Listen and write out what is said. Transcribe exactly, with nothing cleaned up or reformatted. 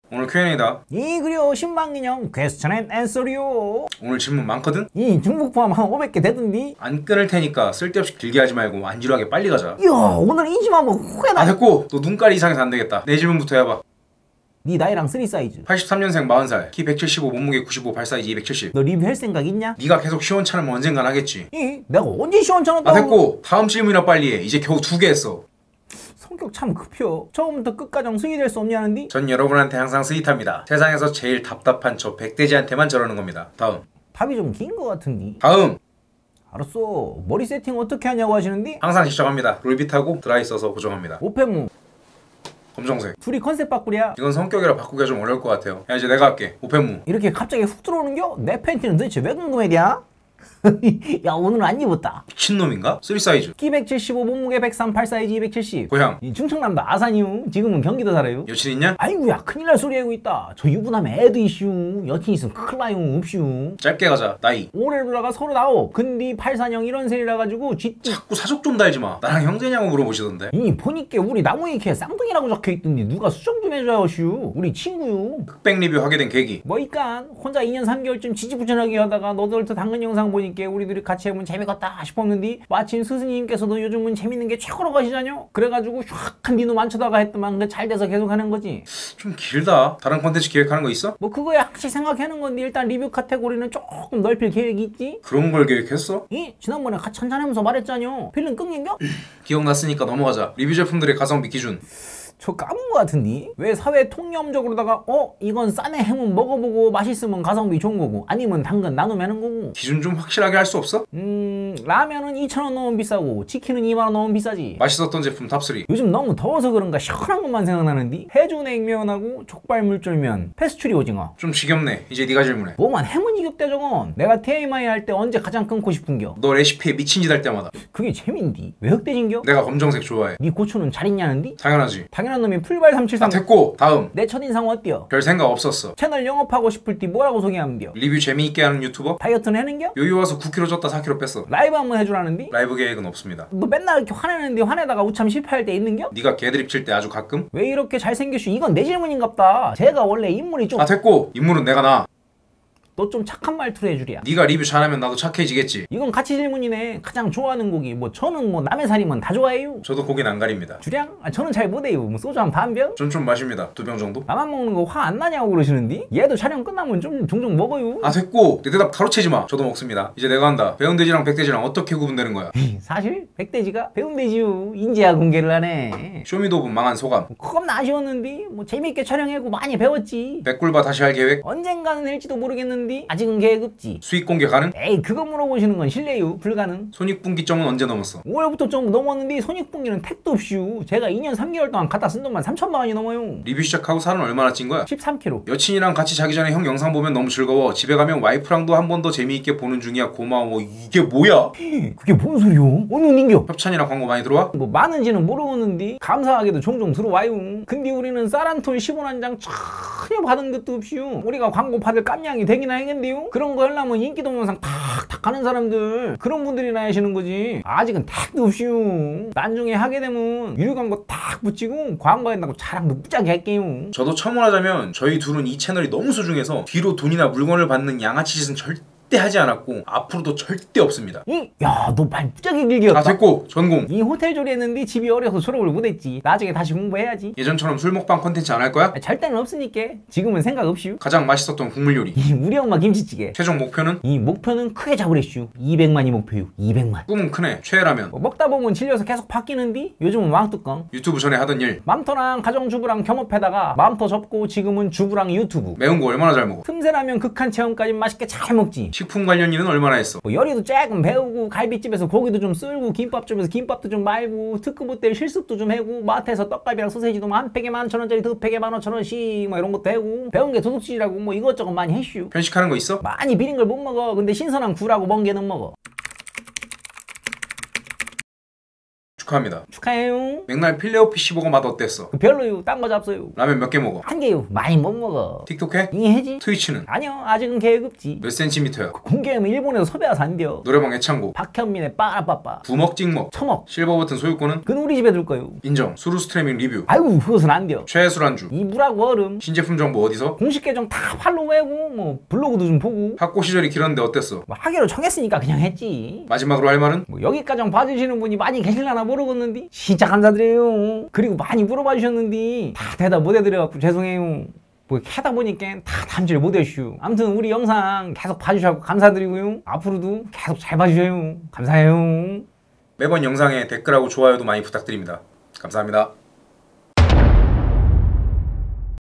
오늘 큐 앤 에이다. 이 그려 신방기념 퀘스천 앤 앤서리요. 오늘 질문 많거든? 이 중복 포함 한 오백 개 되던디. 안 끊을 테니까 쓸데없이 길게 하지 말고 안 지루하게 빨리 가자. 이야 오늘 인심 한번 후회다. 아 됐고, 너 눈깔이 이상해서 안 되겠다. 내 질문부터 해봐. 네 나이랑 쓰리 사이즈. 팔십삼 년생 마흔 살, 키 백칠십오, 몸무게 구십오, 발 사이즈 이백칠십. 너 리뷰 할 생각 있냐? 네가 계속 시원찮으면 언젠간 하겠지. 이 내가 언제 시원찮았다고. 아 됐고, 다음 질문이나 빨리 해. 이제 겨우 두 개 했어. 성격 참 급혀. 처음부터 끝까지 승이 될 수 없냐는디? 전 여러분한테 항상 스윗합니다. 세상에서 제일 답답한 저 백돼지한테만 저러는 겁니다. 다음. 답이 좀 긴 거 같은디. 다음. 알았어. 머리 세팅 어떻게 하냐고 하시는디? 항상 시작합니다. 롤빗하고 드라이 써서 고정합니다. 오펜무. 검정색. 둘이 컨셉 바꾸랴. 이건 성격이라 바꾸기가 좀 어려울 것 같아요. 야 이제 내가 할게. 오펜무. 이렇게 갑자기 훅 들어오는겨? 내 팬티는 도대체 왜 궁금해냐? 야 오늘은 안 입었다. 미친놈인가? 쓰리 사이즈. 키 백칠십오, 몸무게 백삼, 팔 사이즈 이백칠십. 고향. 이 충청남도 아산이요. 지금은 경기도 살아요. 여친 있냐? 아이고야 큰일 날 소리 하고 있다. 저 유부남에 애도 이슈. 여친 있으면 큰일 나요. 없슈. 짧게 가자. 나이. 올해 누나가 서른아홉. 근데 팔사년 이런 셈이라 가지고 쥐띠. 자꾸 사족 좀 달지 마. 나랑 형제냐고 물어보시던데. 이 보니까 우리 나무위키에 쌍둥이라고 적혀있던데 누가 수정 좀 해줘요 슈. 우리 친구요. 흑백 리뷰 하게 된 계기. 뭐이깐 혼자 이 년 삼 개월쯤 지지부진하게 하다가 너덜트 당근 영상 보니까 우리들이 같이 해보면 재미겠다 싶었는데 마침 스승님께서도 요즘은 재밌는 게 최고라고 하시잖요. 그래가지고 샥한 니놈 만쳐다가 했더만 그 잘 돼서 계속 하는 거지. 좀 길다. 다른 컨텐츠 기획하는 거 있어? 뭐 그거야 혹시 생각하는 건데 일단 리뷰 카테고리는 조금 넓힐 계획이 있지. 그런 걸 계획했어? 이 지난번에 같이 한잔하면서 말했잖요. 필름 끊긴겨? 기억났으니까 넘어가자. 리뷰 제품들의 가성비 기준. 저 까먹은 거 같은데? 왜 사회 통념적으로다가 어? 이건 싸네 해면 먹어보고 맛있으면 가성비 좋은 거고 아니면 당근 나누면 하는 거고. 기준 좀 확실하게 할 수 없어? 음... 라면은 이천 원 넘으면 비싸고 치킨은 이만 원 넘으면 비싸지. 맛있었던 제품 탑쓰리. 요즘 너무 더워서 그런가 시원한 것만 생각나는데 해조냉면하고 족발물쫄면, 페스츄리 오징어. 좀 지겹네. 이제 네가 질문해. 뭐만 해문 이겼대 저건. 내가 티엠아이 할 때 언제 가장 끊고 싶은겨? 너 레시피에 미친 짓 할 때마다. 그게 재민디. 왜 흑돼진겨? 내가 검정색 좋아해. 네 고추는 잘 있냐는디? 당연하지. 당연한 놈이 풀발 아 삼칠삼. 됐고, 다음. 내 첫인상 어때요? 별 생각 없었어. 채널 영업하고 싶을 때 뭐라고 소개하면 돼요? 리뷰 재미있게 하는 유튜버? 다이어트는 해는겨? 요요 와서 구 킬로그램 쪘다 사 킬로그램 뺐어. 라이브 한번 해주라는디? 라이브 계획은 없습니다. 너 맨날 이렇게 화내는데 화내다가 우참 실패할 때 있는겨? 네가 개드립 칠 때 아주 가끔? 왜 이렇게 잘생겼슈? 이건 내 질문인갑다. 제가 원래 인물이 좀... 아 됐고, 인물은 내가 나. 너 좀 착한 말투로 해주랴. 네가 리뷰 잘하면 나도 착해지겠지. 이건 같이 질문이네. 가장 좋아하는 고기. 뭐 저는 뭐 남의 살이면 다 좋아해요. 저도 고기는 안 가립니다. 주량? 아 저는 잘 못해요. 뭐 소주 한 반 병? 전 좀 마십니다. 두 병 정도? 나만 먹는 거 화 안 나냐고 그러시는데? 얘도 촬영 끝나면 좀 종종 먹어요. 아 됐고, 내 대답 가로채지 마. 저도 먹습니다. 이제 내가 한다. 배운 돼지랑 백돼지랑 어떻게 구분되는 거야? 사실 백돼지가 배운 돼지요. 인지하 공개를 하네. 쇼미더분 망한 소감. 겁나 아쉬웠는데 뭐 재밌게 촬영하고 많이 배웠지. 백굴바 다시 할 계획? 언젠가는 할지도 모르겠는데 아직은 계획 없지. 수익 공개 가능? 에이 그거 물어보시는 건 실례요. 불가능. 손익분기점은 언제 넘었어? 오월부터 좀 넘었는데 손익분기는 택도 없이요. 제가 이 년 삼 개월 동안 갖다 쓴 돈만 삼천만 원이 넘어요. 리뷰 시작하고 살은 얼마나 찐 거야? 십삼 킬로그램. 여친이랑 같이 자기 전에 형 영상 보면 너무 즐거워. 집에 가면 와이프랑도 한 번 더 재미있게 보는 중이야. 고마워. 이게 뭐야? 그게 뭔 소리요? 어느 닌겨? 협찬이랑 광고 많이 들어와? 뭐 많은지는 모르겠는데 감사하게도 종종 들어와요. 근데 우리는 쌀 한 톨 십원 한 장 전혀 받은 것도 없이요. 우리가 광고 받을 깜냥이 되긴 하겠는데요. 그런 거 하려면 인기 동영상 탁탁 하는 사람들 그런 분들이나 하시는 거지. 아직은 택도 없이요. 나중에 하게 되면 유료 광고 탁 붙이고 광고한다고 자랑도 무지하게 할게요. 저도 첨언하자면 저희 둘은 이 채널이 너무 소중해서 뒤로 돈이나 물건을 받는 양아치 짓은 절대 하지 않았고 앞으로도 절대 없습니다. 이? 야, 너 말 무지하게 길게 했다. 아 됐고, 전공. 이 호텔 조리 했는데 집이 어려서 졸업을 못했지. 나중에 다시 공부해야지. 예전처럼 술 먹방 컨텐츠 안 할 거야? 아, 절대는 없으니까. 지금은 생각 없슈. 가장 맛있었던 국물 요리. 이 우리 엄마 김치찌개. 최종 목표는? 이 목표는 크게 잡으랬슈. 이백만이 목표요. 이백만. 꿈은 크네. 최애라면. 뭐 먹다 보면 질려서 계속 바뀌는디 요즘은 왕뚜껑. 유튜브 전에 하던 일. 맘터랑 가정주부랑 겸업해다가 맘터 접고 지금은 주부랑 유튜브. 매운 거 얼마나 잘 먹어? 틈새라면 극한 체험까지 맛있게 잘 먹지. 식품 관련 일은 얼마나 했어? 뭐 요리도 조금 배우고 갈비집에서 고기도 좀 쓸고 김밥집에서 김밥도 좀 말고 특급 호텔 실습도 좀 해고 마트에서 떡갈비랑 소세지도 한 팩에 만천 원짜리 두 팩에 만 오천 원씩 뭐 이런 것도 해고 배운 게 도둑질이라고 뭐 이것저것 많이 했슈. 편식하는 거 있어? 많이 비린 걸 못 먹어. 근데 신선한 굴하고 멍게는 먹어. 축하합니다. 축하해요. 맥날 필레오피 십오가 맛 어땠어? 그 별로요. 딴 거 잡어요. 라면 몇 개 먹어? 한 개요. 많이 못 먹어. 틱톡 해? 잉 해지? 트위치는? 아니요. 아직은 계획 없지. 몇 센티미터야? 공개하면 일본에서 섭외와서 안 돼요. 노래방 애창곡? 박현민의 빠라빠빠. 부먹 찍먹? 처먹. 실버 버튼 소유권은? 그건 우리 집에 둘 거요. 인정. 수루 스트리밍 리뷰? 아이고 그것은 안 돼요. 최애 술안주? 이불하고 얼음. 신제품 정보 어디서? 공식 계정 다 팔로우하고 뭐 블로그도 좀 보고. 학고 시절이 길었는데 어땠어? 뭐 하기로 정했으니까 그냥 했지. 마지막으로 할 말은? 뭐 여기까지 봐주시는 분이 많이 계실라나 모르겠는데 진짜 감사드려요. 그리고 많이 물어봐 주셨는데 다 대답 못 해드려갖고 죄송해요. 뭐 하다 보니까 다 담지를 못했슈. 아무튼 우리 영상 계속 봐주셔서 감사드리고요. 앞으로도 계속 잘 봐주셔요. 감사해요. 매번 영상에 댓글하고 좋아요도 많이 부탁드립니다. 감사합니다.